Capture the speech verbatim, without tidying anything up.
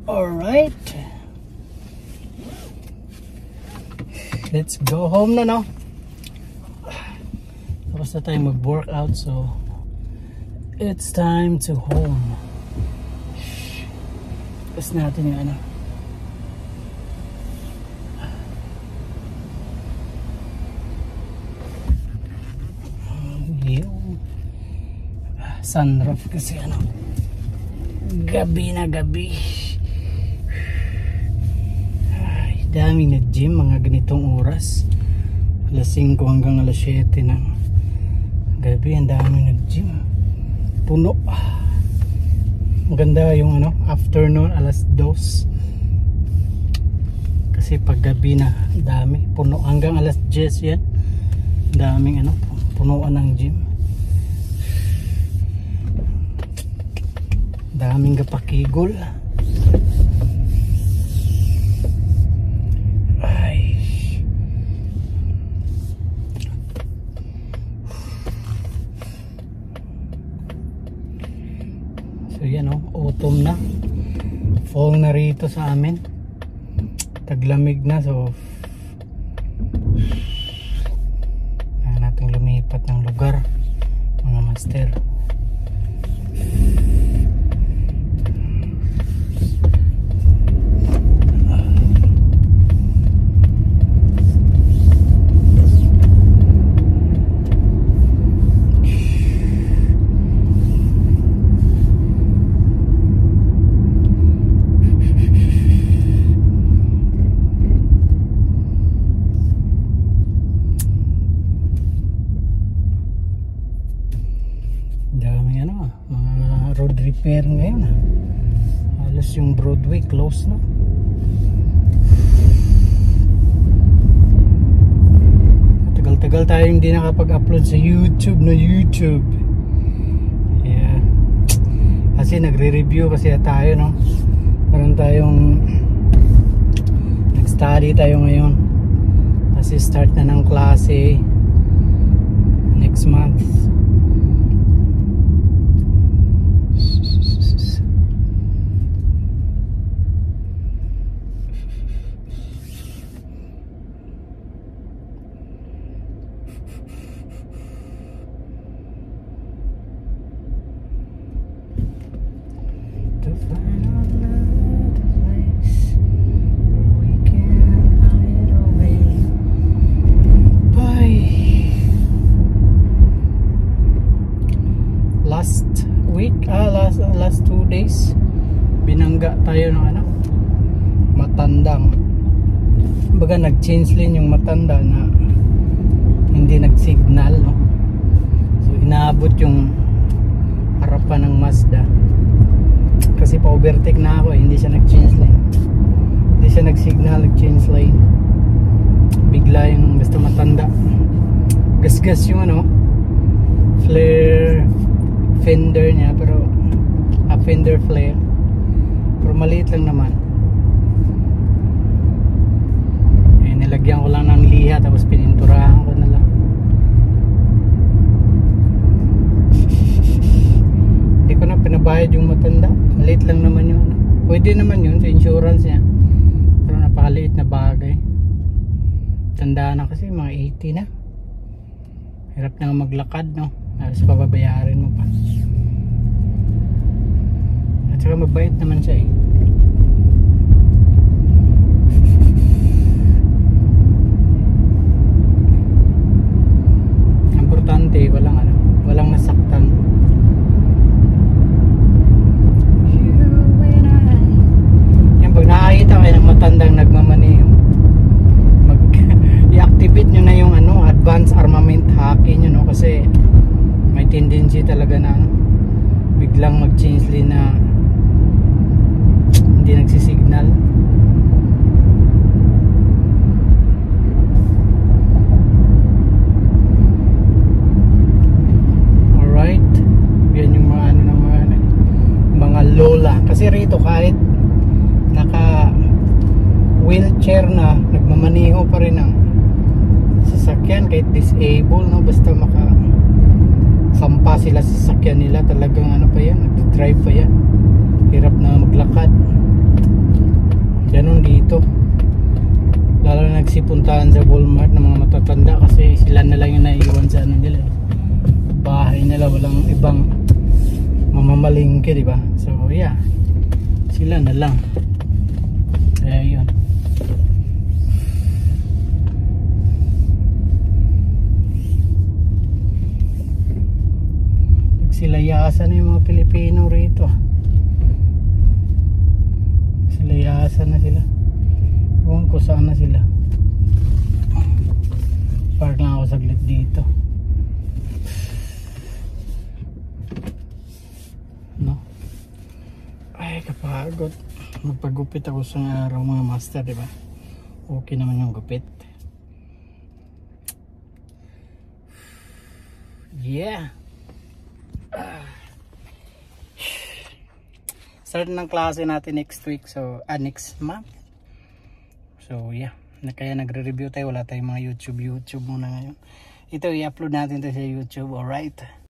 Alright. Let's go home na, no? Tapos na tayo mag-workout, so it's time to home. Tapos natin yung ano. Yung sunroof kasi ano. Gabi na gabi. Ay, daming nag-gym mga ganitong oras. alas singko hanggang alas siyete ng gabi. Ang daming nag-gym. Puno. Maganda yung ano, afternoon alas dos. Kasi pag gabi na dami. Puno hanggang alas diyes yan. Daming ano, punuan ng gym. Daming kapakigol. Ay. So yan o, autumn na. Fall na rito sa amin. Taglamig na, so kailangan natin lumipat ng lugar, mga master. Road repair ngayon. Halos yung Broadway close na. Tagal-tagal tayo hindi nakapag-upload sa YouTube na YouTube. Yeah. Kasi nagre-review kasi tayo, no. Meron tayong nag-study tayo ngayon. Kasi start na ng klase next month. Last week, ah, last, last two days, binangga tayo ng ano, matandang. Baga nag-change lane yung matanda na hindi nag-signal, no? So inaabot yung harapan ng Mazda. Kasi pa-overtake na ako, eh. Hindi siya nag-change lane. Hindi siya nag-signal, nag-change lane. Bigla yung basta matanda. Gas-gas yung ano, flare fender niya, pero a fender flare, pero maliit lang naman. Eh, nilagyan ko lang ng liha tapos pininturahan ko na lang. Hindi ko na pinabayad yung matanda. Maliit lang naman yun. Pwede naman yun sa insurance niya, pero napakaliit na bagay. Tanda na kasi, mga eighty na. Hirap na maglakad, no? Halos pababayarin mo pa. At saka mabait naman siya, eh. Importante, walang ano, walang nasaktan. Yan, pag nakakita kayo ng matandang nagmamaneho, mag i-activate nyo na yung ano, advanced armament hacking nyo, no? Kasi may tendency talaga na ano, biglang mag-change lane na hindi nagsisignal. Alright, yan yung mga ano ng mga, mga lola. Kasi rito kahit naka wheelchair na, nagmamaniho pa rin ang sasakyan kahit disabled, no? Basta maka sampa sila sa sasakyan nila, talagang ano pa yan, nag-drive pa yan, hirap na maglakad. easy puntahan sa Walmart ng mga matatanda kasi sila na lang yung naiiwan sa ano nila, bahay nila, walang ibang mamamalingke, di ba? So yeah, sila na lang. Kaya yun, nagsilayasan na yung mga Pilipino rito. Silayasan na sila. Ewan ko saan na sila. Park lang ako saglit dito, no? Ay, kapagod. Magpagupit ako sa araw, mga master, diba? Okay naman yung gupit. Yeah. Start ng klase natin next week, so ah, next month. So yeah, na kaya nagre-review tayo, wala tayong mga YouTube YouTube muna ngayon. Ito i-upload natin to sa YouTube, alright?